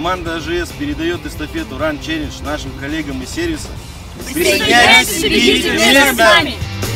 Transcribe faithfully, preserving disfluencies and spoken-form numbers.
Команда АЖС передает эстафету Run Challenge нашим коллегам из сервиса. Присоединяйтесь и бегите вместе с нами!